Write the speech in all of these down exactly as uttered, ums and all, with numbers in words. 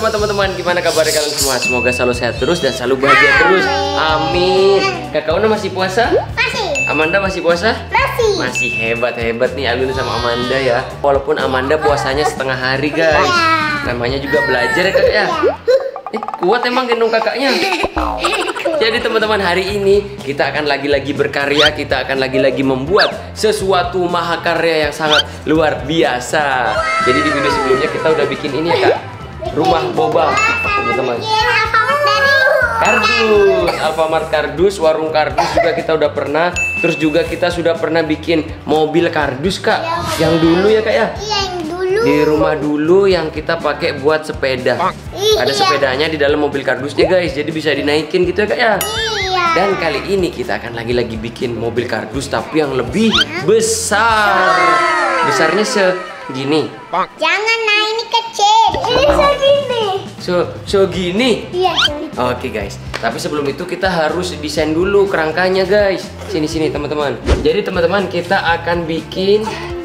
semua teman-teman, gimana kabarnya kalian semua? Semoga selalu sehat terus dan selalu bahagia terus. Amin. Kakak Una masih puasa? Masih. Amanda masih puasa? Masih. Masih hebat-hebat nih Alun sama Amanda ya. Walaupun Amanda puasanya setengah hari guys. Namanya juga belajar ya kak ya. Eh, kuat emang gendong kakaknya. Jadi teman-teman, hari ini kita akan lagi-lagi berkarya. Kita akan lagi-lagi membuat sesuatu mahakarya yang sangat luar biasa. Jadi di video sebelumnya kita udah bikin ini ya kak, rumah boba teman-teman. Kardus, Alfamart kardus, warung kardus juga kita udah pernah. Terus juga kita sudah pernah bikin mobil kardus kak, yang dulu ya kak ya. Di rumah dulu yang kita pakai buat sepeda. Ada sepedanya di dalam mobil kardusnya guys, jadi bisa dinaikin gitu ya kak ya. Dan kali ini kita akan lagi-lagi bikin mobil kardus tapi yang lebih besar. Besarnya segini. Jangan, nah ini kecil. Ini segini. So, segini. Iya. Oke guys, tapi sebelum itu kita harus desain dulu kerangkanya guys. Sini-sini teman-teman. Jadi teman-teman, kita akan bikin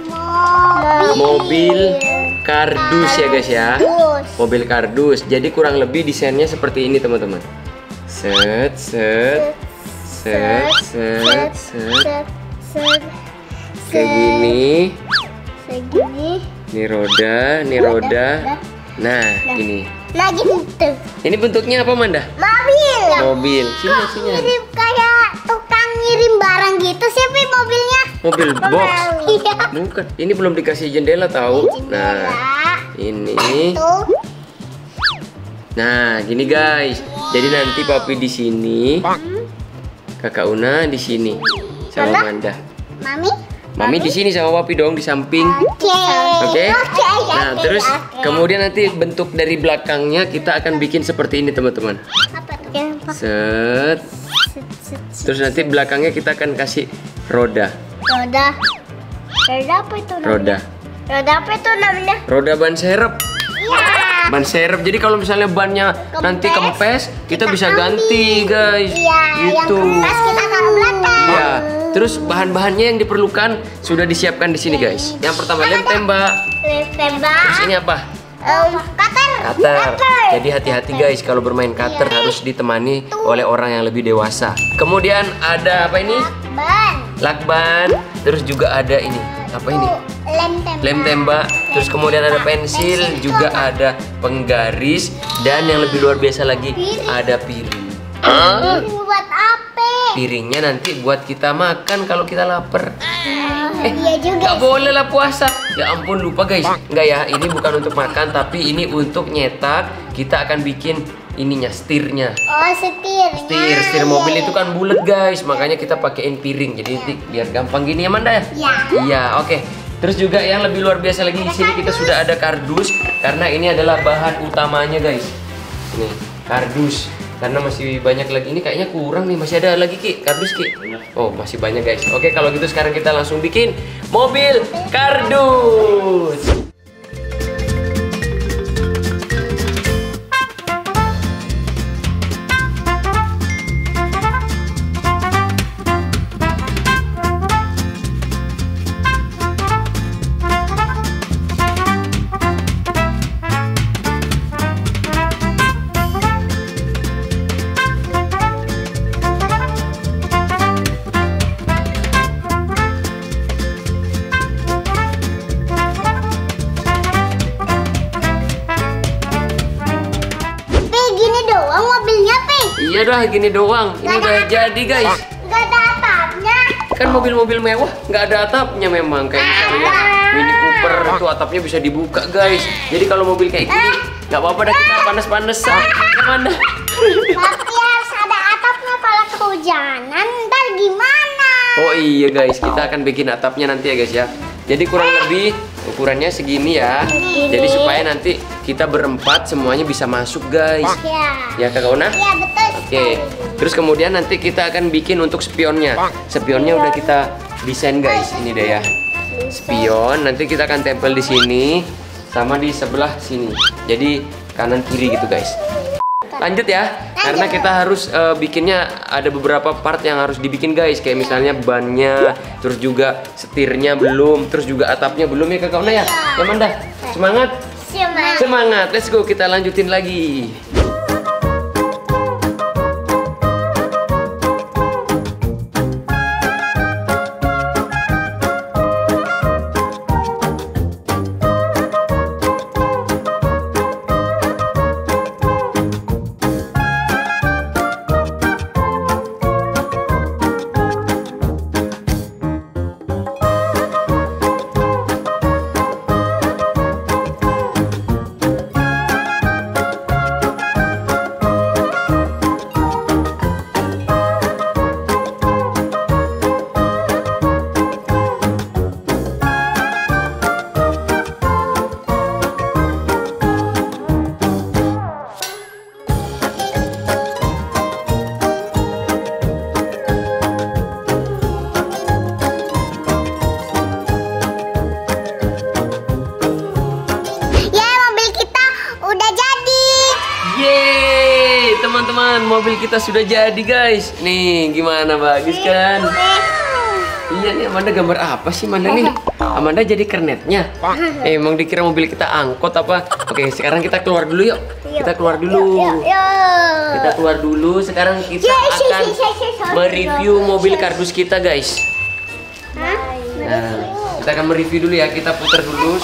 mobil kardus ya guys ya. Mobil kardus. Jadi kurang lebih desainnya seperti ini teman-teman. Set, set, set, set, set. Segini. Segini. Ini roda, ini roda. Nah, ini. Nah gitu. Ini bentuknya apa Manda? Mobil. Mobil. Sini, sini. Mirip kayak tukang ngirim barang gitu sih mobilnya. Mobil box. Iya. Bukan. Ini belum dikasih jendela tahu. Jendela. Nah, ini. Tuh. Nah, gini guys. Jadi nanti papi di sini, kakak Una di sini, sama Manda. Mami? Mami di sini sama papi dong di samping. Oke. Oke. Oke. Nah, terus kemudian nanti bentuk dari belakangnya kita akan bikin seperti ini teman-teman. Apa tuh? Set. Terus nanti belakangnya kita akan kasih roda. Roda. Roda apa itu namanya? Roda. Roda apa itu namanya? Roda ban serep. Iya. Ban serep. Jadi kalau misalnya bannya nanti kempes, kita, kita bisa ganti, guys. Iya, gitu. Yang kempes kita taruh belakang. Iya. Terus bahan-bahannya yang diperlukan sudah disiapkan di sini, guys. Yang pertama lem tembak. Lem tembak. Terus ini apa? Um, cutter. Cutter. Jadi hati-hati guys kalau bermain cutter harus ditemani oleh orang yang lebih dewasa. Kemudian ada apa ini? Ban. Lakban. Terus juga ada ini. Apa ini? Lem tembak. Lem tembak. Terus kemudian ada pensil, juga ada penggaris, dan yang lebih luar biasa lagi ada piring. Ini buat apa? Piringnya nanti buat kita makan kalau kita lapar. Eh, iya juga. Gak boleh lah puasa. Ya ampun, lupa guys. Enggak ya, ini bukan untuk makan, tapi ini untuk nyetak. Kita akan bikin ininya, setirnya. Oh, setir. Setir, setir mobil itu kan bulat guys. Makanya kita pakein piring. Jadi nanti biar gampang gini ya Manda ya? Iya. Iya, oke. Terus juga yang lebih luar biasa lagi di sini kita sudah ada kardus karena ini adalah bahan utamanya guys. Ini kardus. Karena masih banyak lagi, ini kayaknya kurang nih, masih ada lagi Ki, kardus Ki. Oh, masih banyak guys. Oke, kalau gitu sekarang kita langsung bikin mobil kardus. Iya dah, gini doang. Ini gak udah jadi guys. Gak ada atapnya. Kan mobil-mobil mewah nggak ada atapnya memang. Kayak misalnya Mini Cooper itu atapnya bisa dibuka guys. Jadi kalau mobil kayak gini nggak apa-apa dah kita panas-panasan. Gimana? Tapi harus ada atapnya kalau kehujanan. Ntar gimana? Oh iya guys, kita akan bikin atapnya nanti ya guys ya. Jadi kurang lebih ukurannya segini ya. Jadi supaya nanti kita berempat semuanya bisa masuk guys. Ya. Ya Kakak Una? Iya betul. Oke. Terus kemudian nanti kita akan bikin untuk spionnya. Spionnya udah kita desain guys. Ini deh ya. Spion nanti kita akan tempel di sini sama di sebelah sini. Jadi kanan kiri gitu guys. Lanjut ya. Karena kita harus uh, bikinnya ada beberapa part yang harus dibikin guys. Kayak misalnya bannya, terus juga setirnya belum, terus juga atapnya belum ya Kakak Una ya. Ya Manda, semangat. Semangat. Semangat. Semangat, let's go, kita lanjutin lagi. Teman-teman, mobil kita sudah jadi guys. Nih, gimana, bagus kan? Iya nih, Amanda gambar apa sih Amanda nih? Amanda jadi kernetnya. Eh, emang dikira mobil kita angkot apa? Oke, sekarang kita keluar dulu yuk. Kita keluar dulu. Kita keluar dulu. Sekarang kita akan mereview mobil kardus kita guys. Nah, kita akan mereview dulu ya. Kita putar dulu.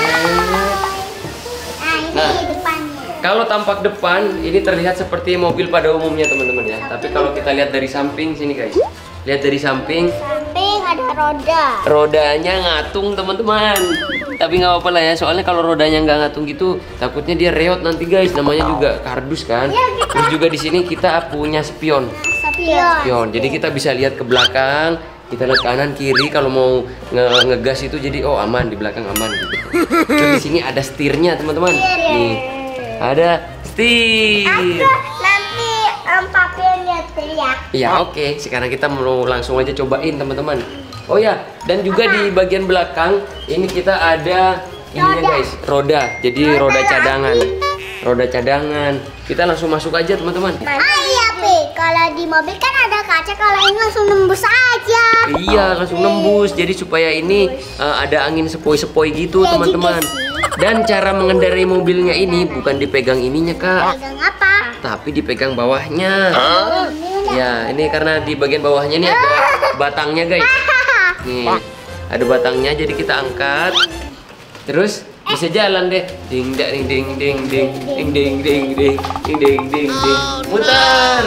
Nah, kalau tampak depan ini terlihat seperti mobil pada umumnya teman-teman ya. Tapi kalau kita lihat dari samping sini guys, lihat dari samping. Samping ada roda. Rodanya ngatung teman-teman. Tapi nggak apa-apa lah ya. Soalnya kalau rodanya nggak ngatung gitu, takutnya dia reot nanti guys. Namanya juga kardus kan. Terus juga di sini kita punya spion. Spion. Spion. Jadi kita bisa lihat ke belakang. Kita lihat kanan kiri kalau mau nge ngegas itu jadi oh aman di belakang aman gitu. Terus di sini ada setirnya teman-teman. Nih. Ada setir. Aku nanti um, papi lihat ya. Iya oke. Okay. Sekarang kita mau langsung aja cobain teman-teman. Oh ya, dan juga di bagian belakang ini kita ada ininya guys, roda. Jadi roda, roda cadangan. Roda cadangan. Kita langsung masuk aja teman-teman. Ah iya Pi, kalau di mobil kan ada kaca, kalau ini langsung nembus aja. Iya langsung nembus. Jadi supaya ini uh, ada angin sepoi-sepoi gitu teman-teman. Dan cara mengendarai mobilnya ini bukan dipegang ininya kak. Pegang apa? Tapi dipegang bawahnya. Huh? Ya ini karena di bagian bawahnya nih ada batangnya guys. Nih ada batangnya jadi kita angkat. Terus bisa jalan deh. Ding ding ding ding ding ding ding ding ding ding ding ding ding. Mutar.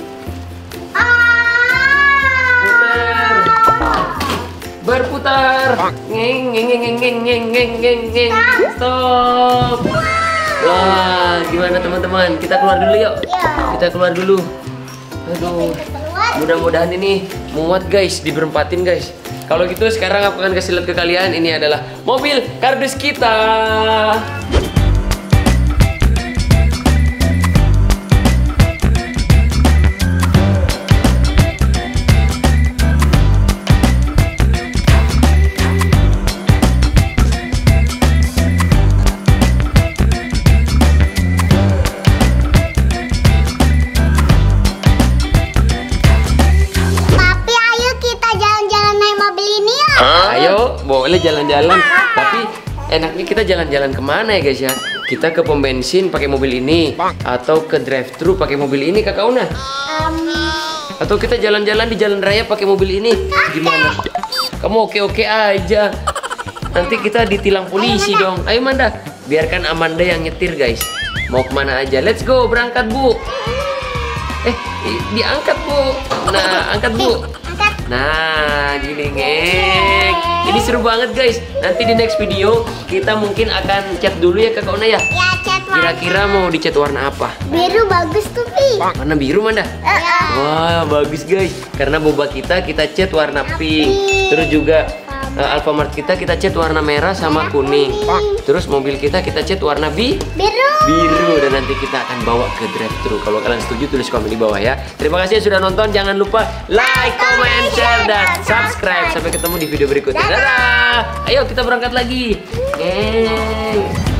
Berputar, ngeng ngeng ngeng ngeng ngeng ngeng ngeng ngeng stop. Wah, gimana teman-teman? Kita keluar dulu yuk. Kita keluar dulu. Aduh, mudah-mudahan ini muat guys, diberempatin guys. Kalau gitu sekarang aku akan kasih lihat ke kalian. Ini adalah mobil kardus kita. Boleh jalan-jalan, tapi enaknya kita jalan-jalan kemana ya guys ya? Kita ke pom bensin pakai mobil ini, atau ke drive-thru pakai mobil ini kakak Una? Um... Atau kita jalan-jalan di jalan raya pakai mobil ini? Gimana? Kamu oke-oke aja. Nanti kita ditilang polisi dong. Ayo Amanda, biarkan Amanda yang nyetir guys. Mau kemana aja? Let's go, berangkat Bu. Eh, diangkat Bu. Nah, angkat Bu. Nah, gini ngek. Ini seru banget guys. Nanti di next video kita mungkin akan cat dulu ya kakak Una ya. Ya cat warna. Kira-kira mau dicat warna apa? Biru bagus tuh Pi. Warna biru Manda? Uh, uh. Wah bagus guys. Karena boba kita kita cat warna pink. Terus juga uh, Alfamart kita kita cat warna merah sama kuning. Terus mobil kita kita cat warna bi biru. Biru dan nanti kita akan bawa ke drive-thru. Kalau kalian setuju tulis komen di bawah ya. Terima kasih sudah nonton. Jangan lupa like, comment, share dan subscribe. Sampai ketemu di video berikutnya. Dadah. Ayo kita berangkat lagi. Yeay.